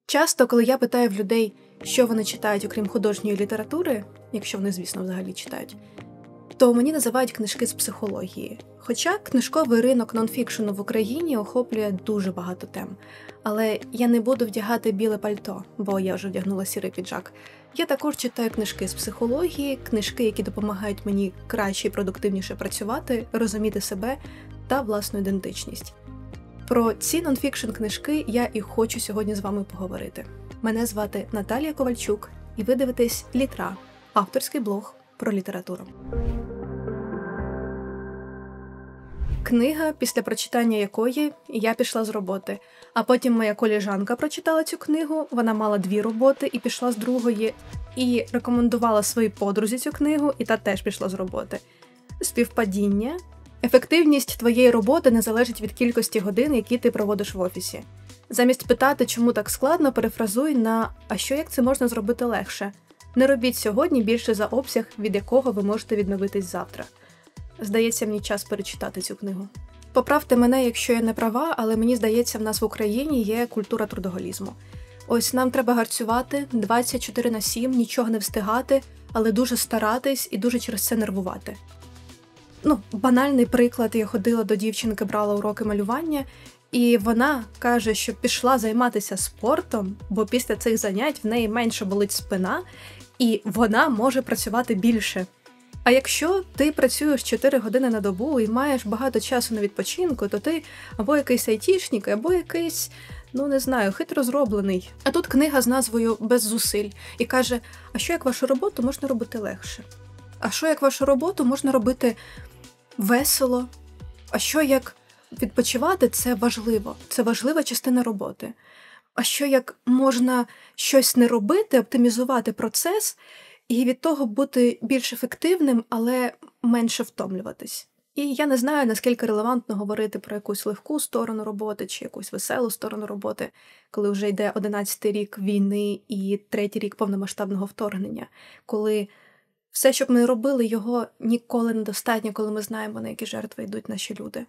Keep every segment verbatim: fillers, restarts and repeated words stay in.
Часто, коли я питаю в людей, що вони читають, окрім художньої літератури, якщо вони, звісно, взагалі читають, то мені називають книжки з психології. Хоча книжковий ринок нонфікшену в Україні охоплює дуже багато тем. Але я не буду вдягати біле пальто, бо я вже вдягнула сірий піджак. Я також читаю книжки з психології, книжки, які допомагають мені краще і продуктивніше працювати, розуміти себе та власну ідентичність. Про ці нонфікшн книжки я і хочу сьогодні з вами поговорити. Мене звати Наталія Ковальчук, і ви дивитесь «Літра» – авторський блог про літературу. Книга, після прочитання якої я пішла з роботи. А потім моя колежанка прочитала цю книгу, вона мала дві роботи і пішла з другої, і рекомендувала своїй подрузі цю книгу, і та теж пішла з роботи. Співпадіння. Ефективність твоєї роботи не залежить від кількості годин, які ти проводиш в офісі. Замість питати, чому так складно, перефразуй на «а що, як це можна зробити легше?» Не робіть сьогодні більше за обсяг, від якого ви можете відновитись завтра. Здається, мені час перечитати цю книгу. Поправте мене, якщо я не права, але мені здається, в нас в Україні є культура трудоголізму. Ось нам треба гарцювати, двадцять чотири на сім, нічого не встигати, але дуже старатись і дуже через це нервувати. Ну, банальний приклад, я ходила до дівчинки, брала уроки малювання, і вона каже, що пішла займатися спортом, бо після цих занять в неї менше болить спина, і вона може працювати більше. А якщо ти працюєш чотири години на добу і маєш багато часу на відпочинку, то ти або якийсь айтішник, або якийсь, ну не знаю, хитро зроблений. А тут книга з назвою «Без зусиль» і каже, а що як вашу роботу можна робити легше? А що як вашу роботу можна робити весело? А що як відпочивати – це важливо, це важлива частина роботи. А що як можна щось не робити, оптимізувати процес і від того бути більш ефективним, але менше втомлюватись? І я не знаю, наскільки релевантно говорити про якусь легку сторону роботи чи якусь веселу сторону роботи, коли вже йде одинадцятий рік війни і третій рік повномасштабного вторгнення, коли все, що б ми робили, його ніколи недостатньо, коли ми знаємо, на які жертви йдуть наші люди.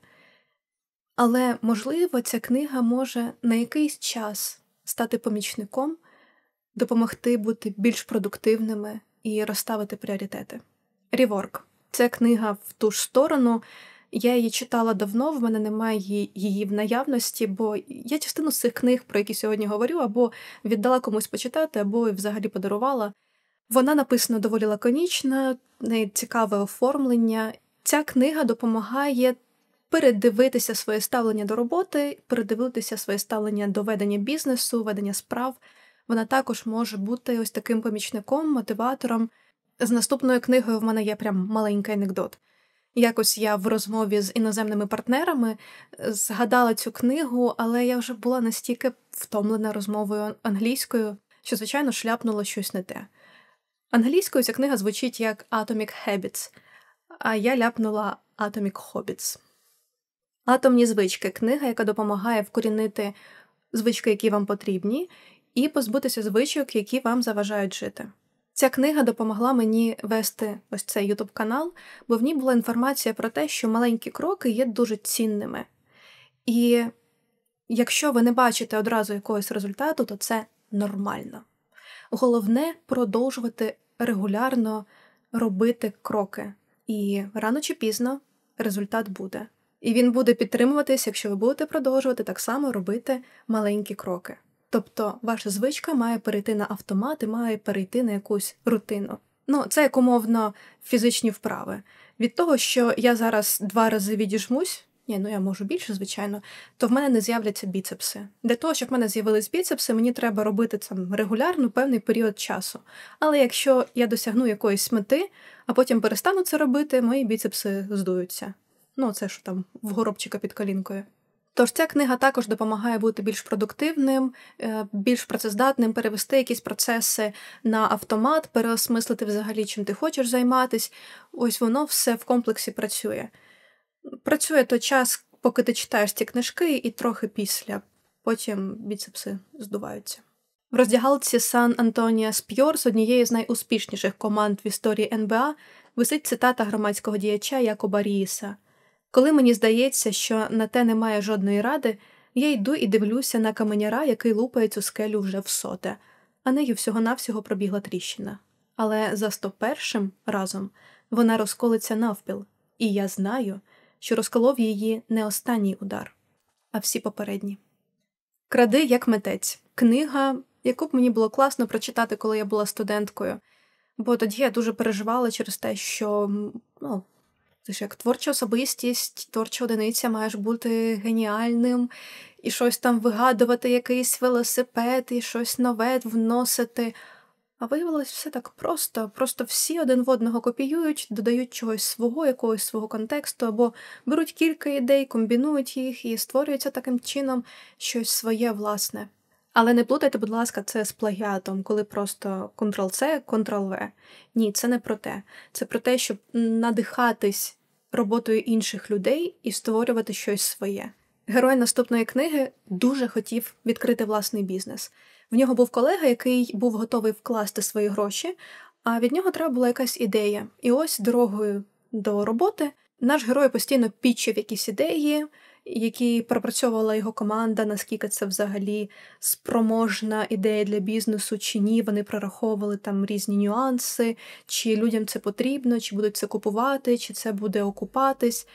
Але, можливо, ця книга може на якийсь час стати помічником, допомогти бути більш продуктивними і розставити пріоритети. «Реворк» – це книга в ту ж сторону. Я її читала давно, в мене немає її в наявності, бо я частину з цих книг, про які сьогодні говорю, або віддала комусь почитати, або взагалі подарувала. Вона написана доволі лаконічно, в неї цікаве оформлення. Ця книга допомагає передивитися своє ставлення до роботи, передивитися своє ставлення до ведення бізнесу, ведення справ. Вона також може бути ось таким помічником, мотиватором. З наступною книгою в мене є прям маленький анекдот. Якось я в розмові з іноземними партнерами згадала цю книгу, але я вже була настільки втомлена розмовою англійською, що, звичайно, шляпнула щось не те. Англійською ця книга звучить як Atomic Habits, а я ляпнула Atomic Hobbies. Атомні звички – книга, яка допомагає вкорінити звички, які вам потрібні, і позбутися звичок, які вам заважають жити. Ця книга допомогла мені вести ось цей ютуб-канал, бо в ній була інформація про те, що маленькі кроки є дуже цінними. І якщо ви не бачите одразу якогось результату, то це нормально. Головне – продовжувати регулярно робити кроки. І рано чи пізно результат буде. І він буде підтримуватись, якщо ви будете продовжувати так само робити маленькі кроки. Тобто ваша звичка має перейти на автомат і має перейти на якусь рутину. Ну, це як умовно фізичні вправи. Від того, що я зараз два рази відіжмусь, ні, ну я можу більше, звичайно, то в мене не з'являться біцепси. Для того, щоб в мене з'явились біцепси, мені треба робити це регулярно певний період часу. Але якщо я досягну якоїсь мети, а потім перестану це робити, мої біцепси здуються. Ну, це ж там в горобчика під колінкою. Тож ця книга також допомагає бути більш продуктивним, більш працездатним, перевести якісь процеси на автомат, переосмислити взагалі, чим ти хочеш займатись. Ось воно все в комплексі працює. Працює той час, поки ти читаєш ці книжки, і трохи після. Потім біцепси здуваються. В роздягалці Сан-Антоніо Спьор з однієї з найуспішніших команд в історії ен бе а висить цитата громадського діяча Якоба Ріїса. «Коли мені здається, що на те немає жодної ради, Я йду і дивлюся на каменяра, який лупає цю скелю вже всоте, а нею всього-навсього пробігла тріщина. Але за сто першим разом вона розколиться навпіл, і я знаю, що розколов її не останній удар, а всі попередні. «Кради, як митець» – книга, яку б мені було класно прочитати, коли я була студенткою. Бо тоді я дуже переживала через те, що, ну, ти ж як творча особистість, творча одиниця, маєш бути геніальним, і щось там вигадувати, якийсь велосипед, і щось нове вносити. А виявилось все так просто. Просто всі один в одного копіюють, додають чогось свого, якогось свого контексту, або беруть кілька ідей, комбінують їх, і створюється таким чином щось своє власне. Але не плутайте, будь ласка, це з плагіатом, коли просто контрол-С, контрол-В. Ні, це не про те. Це про те, щоб надихатись роботою інших людей і створювати щось своє. Герой наступної книги дуже хотів відкрити власний бізнес. В нього був колега, який був готовий вкласти свої гроші, а від нього треба була якась ідея. І ось дорогою до роботи наш герой постійно пітчив якісь ідеї, які пропрацьовувала його команда, наскільки це взагалі спроможна ідея для бізнесу, чи ні. Вони прораховували там різні нюанси, чи людям це потрібно, чи будуть це купувати, чи це буде окупатись.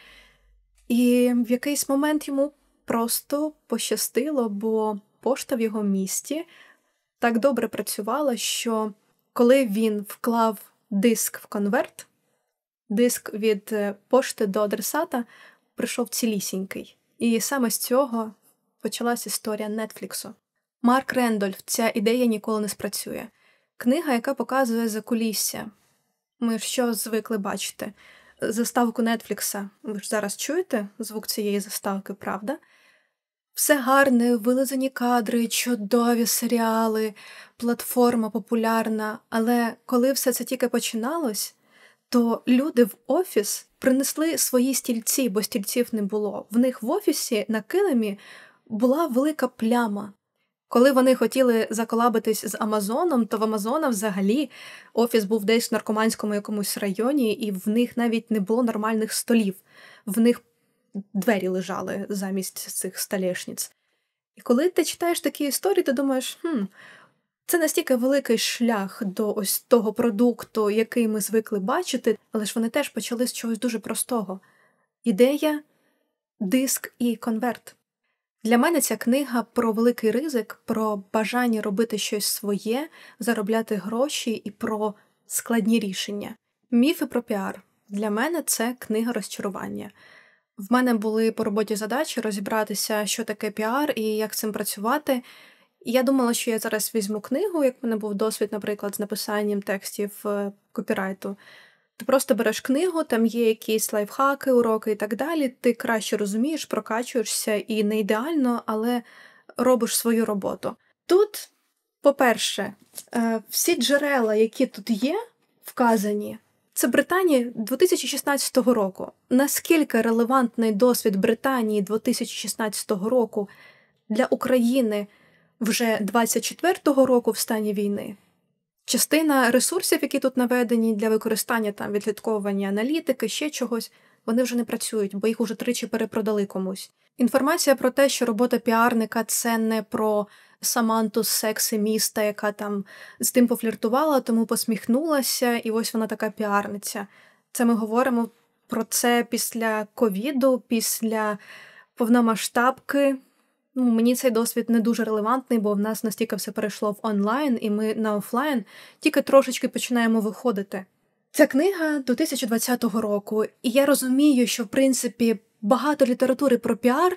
І в якийсь момент йому просто пощастило, бо пошта в його місті так добре працювала, що коли він вклав диск в конверт, диск від пошти до адресата прийшов цілісінький. І саме з цього почалась історія Нетфліксу. Марк Рендольф, ця ідея ніколи не спрацює. Книга, яка показує закулісся. Ми що звикли бачити? Заставку Нетфлікса. Ви ж зараз чуєте звук цієї заставки, правда? Все гарне, вилизані кадри, чудові серіали, платформа популярна. Але коли все це тільки починалось, то люди в офіс принесли свої стільці, бо стільців не було. В них в офісі на килимі була велика пляма. Коли вони хотіли заколабитись з Амазоном, то в Амазона взагалі офіс був десь в наркоманському якомусь районі, і в них навіть не було нормальних столів. В них двері лежали замість цих столешниць. І коли ти читаєш такі історії, ти думаєш, хм, це настільки великий шлях до ось того продукту, який ми звикли бачити, але ж вони теж почали з чогось дуже простого. Ідея, диск і конверт. Для мене ця книга про великий ризик, про бажання робити щось своє, заробляти гроші і про складні рішення. Міфи про піар. Для мене це книга розчарування. В мене були по роботі задачі розібратися, що таке піар і як цим працювати. І я думала, що я зараз візьму книгу, як в мене був досвід, наприклад, з написанням текстів копірайту. Ти просто береш книгу, там є якісь лайфхаки, уроки і так далі, ти краще розумієш, прокачуєшся і не ідеально, але робиш свою роботу. Тут, по-перше, всі джерела, які тут є, вказані, це Британія дві тисячі шістнадцятого року. Наскільки релевантний досвід Британії дві тисячі шістнадцятого року для України вже двадцять четвертого року в стані війни? Частина ресурсів, які тут наведені для використання там відслідковування аналітики, ще чогось, вони вже не працюють, бо їх уже тричі перепродали комусь. Інформація про те, що робота піарника – це не про Саманту з «Секси міста», яка там з тим пофліртувала, тому посміхнулася, і ось вона така піарниця. Це ми говоримо про це після ковіду, після повномасштабки. Ну, мені цей досвід не дуже релевантний, бо в нас настільки все перейшло в онлайн, і ми на офлайн тільки трошечки починаємо виходити. Ця книга дві тисячі двадцятого року, і я розумію, що, в принципі, багато літератури про піар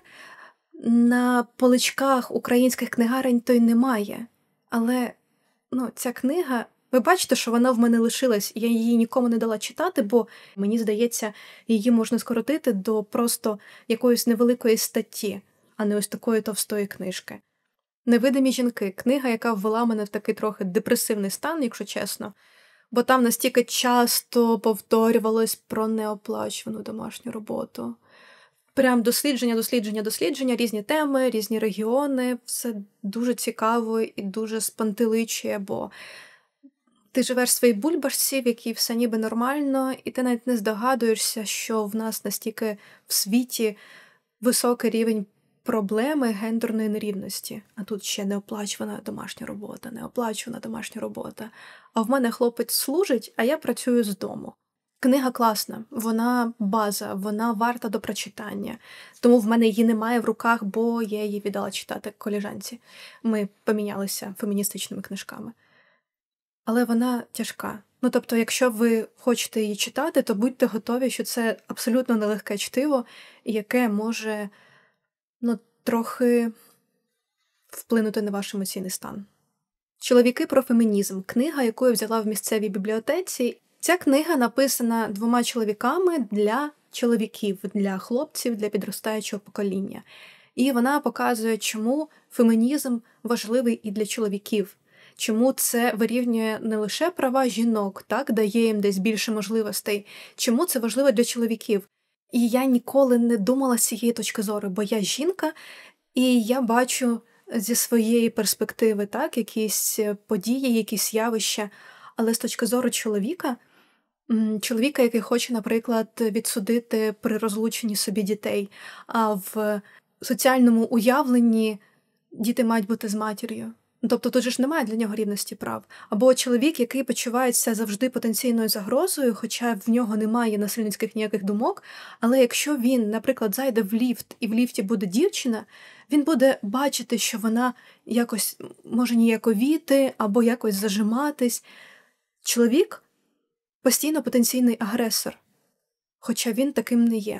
на поличках українських книгарень то й немає. Але, ну, ця книга, ви бачите, що вона в мене лишилась, я її нікому не дала читати, бо, мені здається, її можна скоротити до просто якоїсь невеликої статті, а не ось такої товстої книжки. «Невидимі жінки» – книга, яка ввела мене в такий трохи депресивний стан, якщо чесно, бо там настільки часто повторювалось про неоплачувану домашню роботу. Прям дослідження, дослідження, дослідження, різні теми, різні регіони, все дуже цікаво і дуже спантеличує, бо ти живеш в своїй бульбашці, в якій все ніби нормально, і ти навіть не здогадуєшся, що в нас настільки в світі високий рівень проблеми гендерної нерівності. А тут ще неоплачувана домашня робота, неоплачувана домашня робота. А в мене хлопець служить, а я працюю з дому. Книга класна, вона база, вона варта до прочитання. Тому в мене її немає в руках, бо я її віддала читати колежанці. Ми помінялися феміністичними книжками. Але вона тяжка. Ну, тобто, якщо ви хочете її читати, то будьте готові, що це абсолютно нелегке чтиво, яке може, ну, трохи вплинути на ваш емоційний стан. «Чоловіки про фемінізм» – книга, яку я взяла в місцевій бібліотеці. Ця книга написана двома чоловіками для чоловіків, для хлопців, для підростаючого покоління. І вона показує, чому фемінізм важливий і для чоловіків. Чому це вирівнює не лише права жінок, так, дає їм десь більше можливостей, чому це важливо для чоловіків. І я ніколи не думала з цієї точки зору, бо я жінка, і я бачу зі своєї перспективи, так, якісь події, якісь явища, але з точки зору чоловіка, чоловіка, який хоче, наприклад, відсудити при розлученні собі дітей, а в соціальному уявленні діти мають бути з матір'ю. Тобто тут же ж немає для нього рівності прав. Або чоловік, який почувається завжди потенційною загрозою, хоча в нього немає насильницьких ніяких думок, але якщо він, наприклад, зайде в ліфт і в ліфті буде дівчина, він буде бачити, що вона якось може ніяковіти або якось зажиматись. Чоловік постійно потенційний агресор, хоча він таким не є.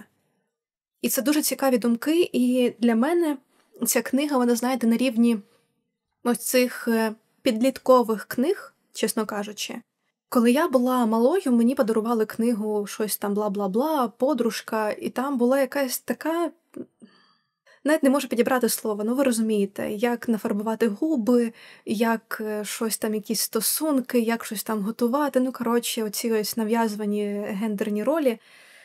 І це дуже цікаві думки, і для мене ця книга, вона, знаєте, на рівні ось цих підліткових книг, чесно кажучи. Коли я була малою, мені подарували книгу щось там бла-бла-бла, подружка, і там була якась така, навіть не можу підібрати слово, ну ви розумієте, як нафарбувати губи, як щось там, якісь стосунки, як щось там готувати, ну, коротше, оці ось нав'язувані гендерні ролі.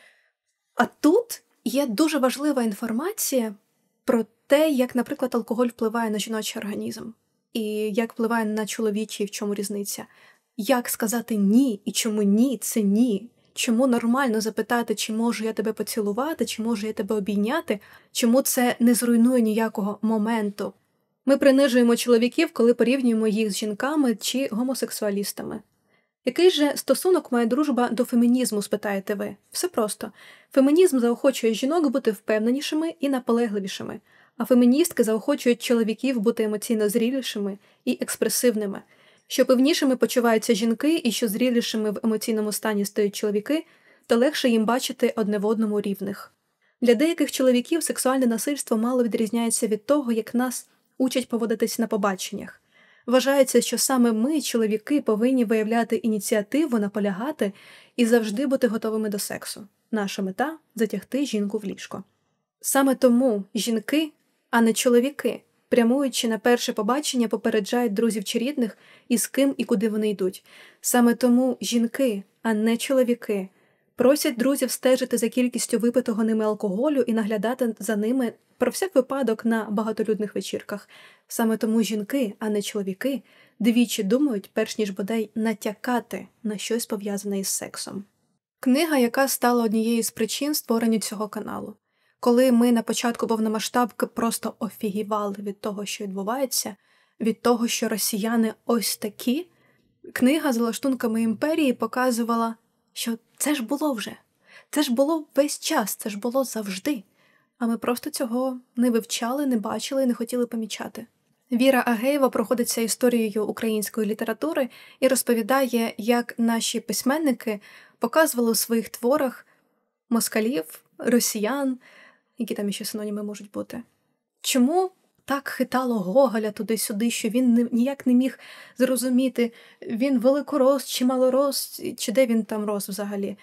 А тут є дуже важлива інформація про те, як, наприклад, алкоголь впливає на жіночий організм. І як впливає на чоловічий, в чому різниця. Як сказати «ні» і чому «ні» – це «ні». Чому нормально запитати, чи можу я тебе поцілувати, чи можу я тебе обійняти, чому це не зруйнує ніякого моменту. Ми принижуємо чоловіків, коли порівнюємо їх з жінками чи гомосексуалістами. Який же стосунок має дружба до фемінізму, спитаєте ви? Все просто. Фемінізм заохочує жінок бути впевненішими і наполегливішими, а феміністки заохочують чоловіків бути емоційно зрілішими і експресивними. Що певнішими почуваються жінки і що зрілішими в емоційному стані стають чоловіки, то легше їм бачити одне в одному рівних. Для деяких чоловіків сексуальне насильство мало відрізняється від того, як нас учать поводитись на побаченнях. Вважається, що саме ми, чоловіки, повинні виявляти ініціативу, наполягати і завжди бути готовими до сексу. Наша мета – затягти жінку в ліжко. Саме тому жінки, а не чоловіки, прямуючи на перше побачення, попереджають друзів чи рідних, і з ким і куди вони йдуть. Саме тому жінки, а не чоловіки, просять друзів стежити за кількістю випитого ними алкоголю і наглядати за ними про всяк випадок на багатолюдних вечірках. Саме тому жінки, а не чоловіки, двічі думають, перш ніж бодай натякати на щось пов'язане із сексом. Книга, яка стала однією з причин створення цього каналу. Коли ми на початку повномасштабки просто офігівали від того, що відбувається, від того, що росіяни ось такі, книга за лаштунками імперії показувала, що це ж було вже. Це ж було весь час, це ж було завжди. А ми просто цього не вивчали, не бачили і не хотіли помічати. Віра Агеєва проходиться історією української літератури і розповідає, як наші письменники показували у своїх творах москалів, росіян, які там ще синоніми можуть бути. Чому так хитало Гоголя туди-сюди, що він ніяк не міг зрозуміти, він великорос чи малорос, чи де він там рос взагалі?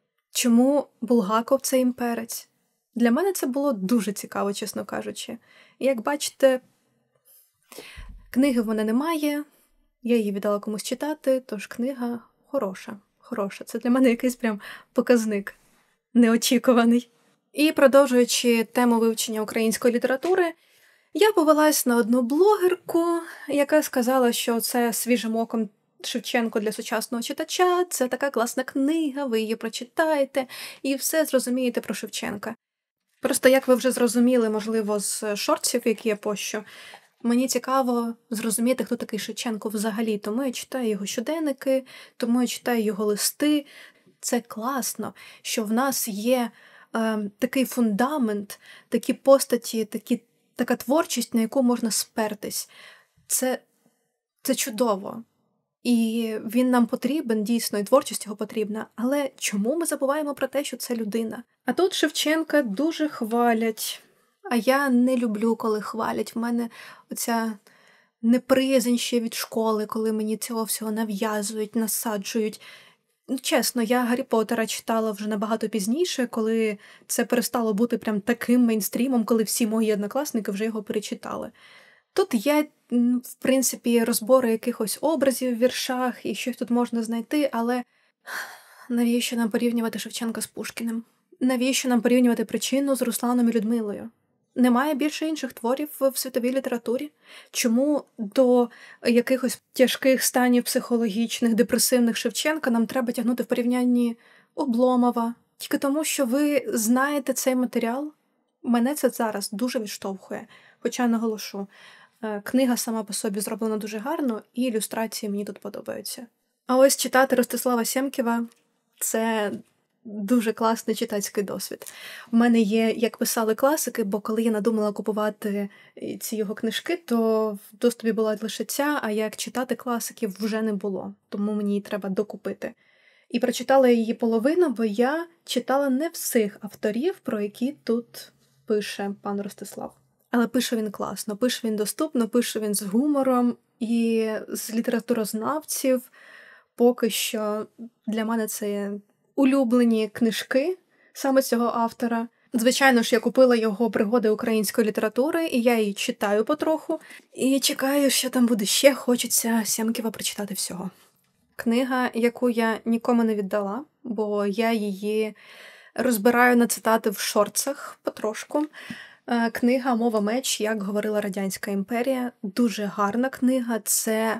Чому Булгаков – це імперець? Для мене це було дуже цікаво, чесно кажучи. І як бачите, книги в мене немає, я її віддала комусь читати, тож книга хороша, хороша. Це для мене якийсь прям показник неочікуваний. І продовжуючи тему вивчення української літератури, я повелась на одну блогерку, яка сказала, що це свіжим оком Шевченко для сучасного читача, це така класна книга, ви її прочитаєте і все зрозумієте про Шевченка. Просто як ви вже зрозуміли, можливо, з шортсів, які я пощу, мені цікаво зрозуміти, хто такий Шевченко взагалі. Тому я читаю його щоденники, тому я читаю його листи. Це класно, що в нас є е, такий фундамент, такі постаті, такі, така творчість, на яку можна спертись. Це, це чудово. І він нам потрібен, дійсно, і творчість його потрібна. Але чому ми забуваємо про те, що це людина? А тут Шевченка дуже хвалять. А я не люблю, коли хвалять. В мене оця неприязнь ще від школи, коли мені цього всього нав'язують, насаджують. Ну, чесно, я Гаррі Поттера читала вже набагато пізніше, коли це перестало бути прям таким мейнстрімом, коли всі мої однокласники вже його перечитали. Тут є, в принципі, розбори якихось образів в віршах, і щось тут можна знайти, але навіщо нам порівнювати Шевченка з Пушкіним? Навіщо нам порівнювати Причину з Русланом і Людмилою? Немає більше інших творів в світовій літературі? Чому до якихось тяжких станів психологічних, депресивних Шевченка нам треба тягнути в порівнянні Обломова? Тільки тому, що ви знаєте цей матеріал? Мене це зараз дуже відштовхує. Хоча, наголошу, книга сама по собі зроблена дуже гарно, і ілюстрації мені тут подобаються. А ось читати Ростислава Сємкєва – це дуже класний читацький досвід. У мене є, як писали класики, бо коли я надумала купувати ці його книжки, то в доступі була лише ця, а як читати класиків вже не було, тому мені її треба докупити. І прочитала її половину, бо я читала не всіх авторів, про які тут пише пан Ростислав. Але пише він класно, пише він доступно, пише він з гумором, і з літературознавців поки що для мене це улюблені книжки саме цього автора. Звичайно ж, я купила його «Пригоди української літератури», і я її читаю потроху. І чекаю, що там буде ще, хочеться Сємкєва прочитати всього. Книга, яку я нікому не віддала, бо я її розбираю на цитати в шортсах потрошку. Книга «Мова меч. Як говорила Радянська імперія». Дуже гарна книга. Це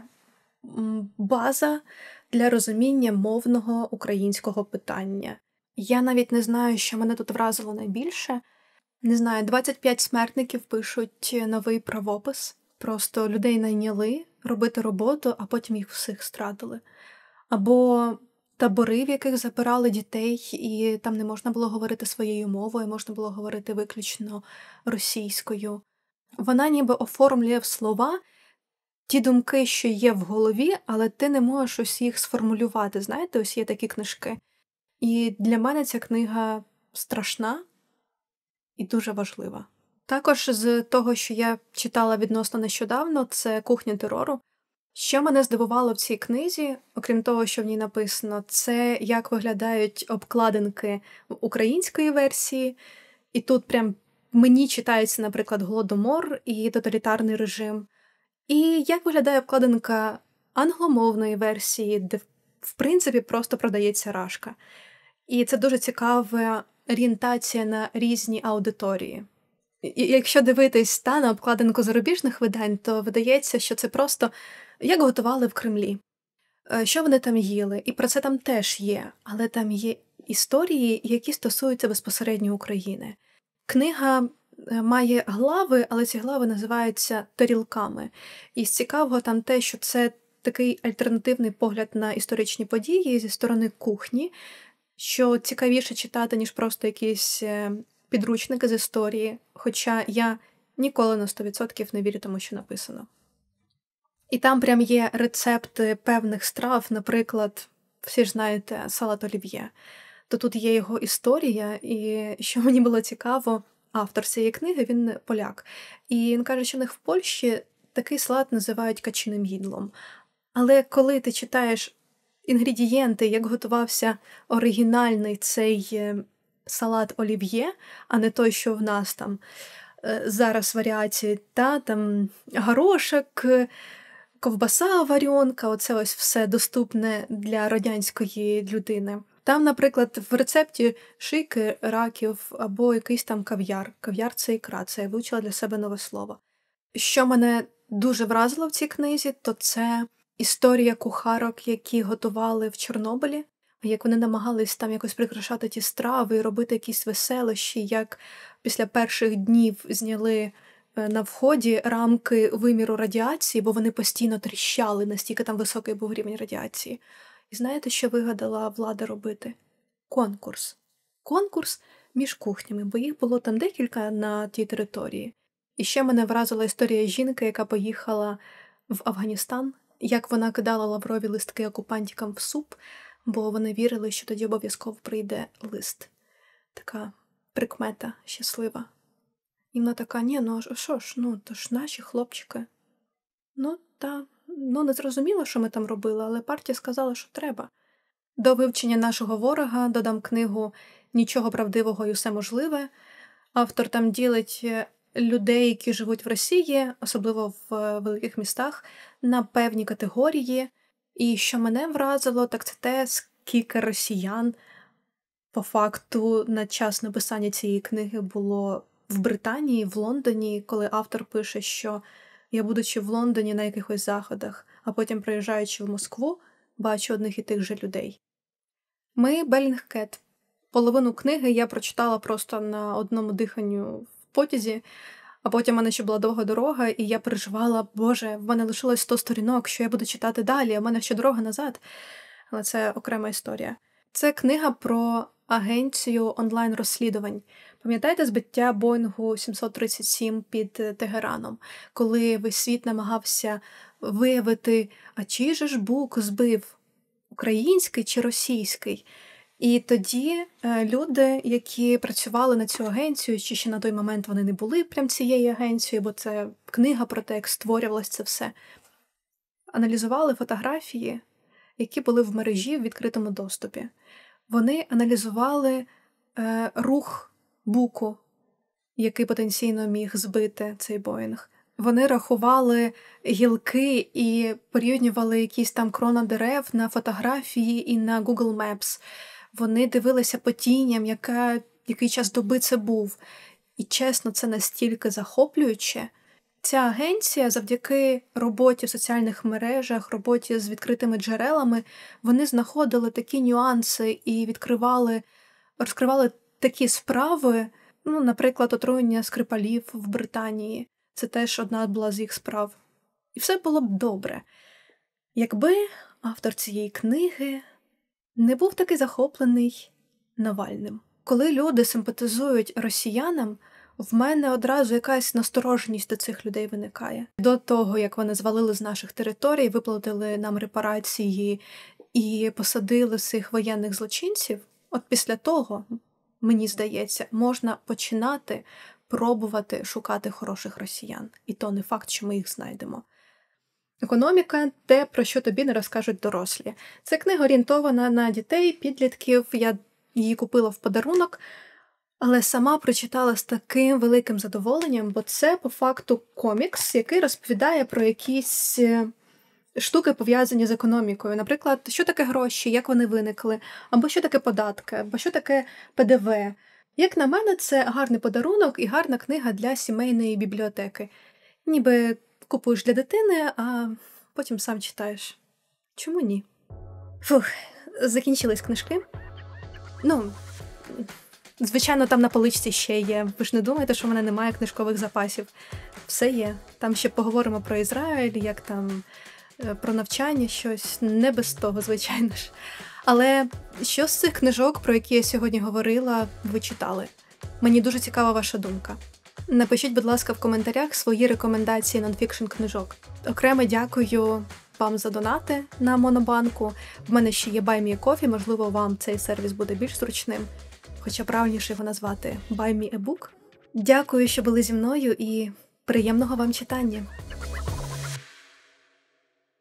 база для розуміння мовного українського питання. Я навіть не знаю, що мене тут вразило найбільше. Не знаю, двадцять п'ять смертників пишуть новий правопис. Просто людей найняли робити роботу, а потім їх всіх стратили. Або табори, в яких забирали дітей, і там не можна було говорити своєю мовою, можна було говорити виключно російською. Вона ніби оформлює в слова ті думки, що є в голові, але ти не можеш ось їх сформулювати. Знаєте, ось є такі книжки. І для мене ця книга страшна і дуже важлива. Також з того, що я читала відносно нещодавно, це «Кухня терору». Що мене здивувало в цій книзі, окрім того, що в ній написано, це як виглядають обкладинки української версії. І тут прям мені читається, наприклад, Голодомор і тоталітарний режим. І як виглядає обкладинка англомовної версії, де, в принципі, просто продається рашка. І це дуже цікава орієнтація на різні аудиторії. І якщо дивитись та, на обкладинку зарубіжних видань, то видається, що це просто як готували в Кремлі. Що вони там їли? І про це там теж є. Але там є історії, які стосуються безпосередньо України. Книга має глави, але ці глави називаються тарілками. І з цікавого там те, що це такий альтернативний погляд на історичні події зі сторони кухні, що цікавіше читати, ніж просто якісь підручники з історії, хоча я ніколи на сто відсотків не вірю тому, що написано. І там прям є рецепти певних страв, наприклад, всі ж знаєте, салат олів'є. То тут є його історія, і що мені було цікаво, автор цієї книги, він поляк. І він каже, що в них в Польщі такий салат називають качиним їдлом. Але коли ти читаєш інгредієнти, як готувався оригінальний цей салат олів'є, а не той, що в нас там зараз варіації, та там горошок, ковбаса варіонка, оце ось все доступне для радянської людини. Там, наприклад, в рецепті шийки раків або якийсь там кав'яр. Кав'яр – це ікра, це я вивчила для себе нове слово. Що мене дуже вразило в цій книзі, то це історія кухарок, які готували в Чорнобилі, як вони намагались там якось прикрашати ті страви і робити якісь веселощі, як після перших днів зняли на вході рамки виміру радіації, бо вони постійно тріщали, настільки там високий був рівень радіації. І знаєте, що вигадала влада робити? Конкурс. Конкурс між кухнями, бо їх було там декілька на тій території. І ще мене вразила історія жінки, яка поїхала в Афганістан, як вона кидала лаврові листки окупантикам в суп, бо вони вірили, що тоді обов'язково прийде лист. Така прикмета щаслива. І вона така, ні, ну що ж, ну, то ж наші хлопчики. Ну, та, ну, не зрозуміло, що ми там робили, але партія сказала, що треба. До вивчення нашого ворога додам книгу «Нічого правдивого і усе можливе». Автор там ділить людей, які живуть в Росії, особливо в великих містах, на певні категорії. І що мене вразило, так це те, скільки росіян по факту на час написання цієї книги було в Британії, в Лондоні, коли автор пише, що я, будучи в Лондоні на якихось заходах, а потім приїжджаючи в Москву, бачу одних і тих же людей. Ми Беллінгкет. Половину книги я прочитала просто на одному диханню в потязі, а потім в мене ще була довга дорога, і я переживала, боже, в мене лишилось сто сторінок, що я буду читати далі, а в мене ще дорога назад. Але це окрема історія. Це книга про агенцію онлайн-розслідувань. Пам'ятаєте збиття Боїнгу сімсот тридцять сім під Тегераном, коли весь світ намагався виявити, а чий же ж бук збив, український чи російський? І тоді люди, які працювали на цю агенцію, чи ще на той момент вони не були прям цією агенцією, бо це книга про те, як створювалося це все, аналізували фотографії, які були в мережі в відкритому доступі. Вони аналізували е, рух буку, який потенційно міг збити цей Боїнг. Вони рахували гілки і порівнювали якісь там крона дерев на фотографії і на Google Maps. Вони дивилися по тіням, яка, який час доби це був. І чесно, це настільки захоплююче. Ця агенція завдяки роботі в соціальних мережах, роботі з відкритими джерелами, вони знаходили такі нюанси і відкривали, розкривали такі справи, ну, наприклад, отруєння Скрипалів в Британії. Це теж одна була з їх справ. І все було б добре, якби автор цієї книги не був такий захоплений Навальним. Коли люди симпатизують росіянам, в мене одразу якась настороженість до цих людей виникає. До того, як вони звалили з наших територій, виплатили нам репарації і посадили цих воєнних злочинців, от після того, мені здається, можна починати пробувати шукати хороших росіян. І то не факт, що ми їх знайдемо. Економіка – те, про що тобі не розкажуть дорослі. Це книга орієнтована на дітей, підлітків. Я її купила в подарунок, але сама прочитала з таким великим задоволенням, бо це, по факту, комікс, який розповідає про якісь штуки, пов'язані з економікою. Наприклад, що таке гроші, як вони виникли, або що таке податки, або що таке пе де ве. Як на мене, це гарний подарунок і гарна книга для сімейної бібліотеки. Ніби купуєш для дитини, а потім сам читаєш. Чому ні? Фух, закінчились книжки. Ну, звичайно, там на поличці ще є. Ви ж не думаєте, що в мене немає книжкових запасів. Все є. Там ще поговоримо про Ізраїль, як там про навчання щось. Не без того, звичайно ж. Але що з цих книжок, про які я сьогодні говорила, ви читали? Мені дуже цікава ваша думка. Напишіть, будь ласка, в коментарях свої рекомендації нонфікшн книжок. Окремо дякую вам за донати на Монобанку. В мене ще є Buy Me a Coffee, можливо, вам цей сервіс буде більш зручним. Хоча правильніше його назвати Buy Me a Book. Дякую, що були зі мною і приємного вам читання!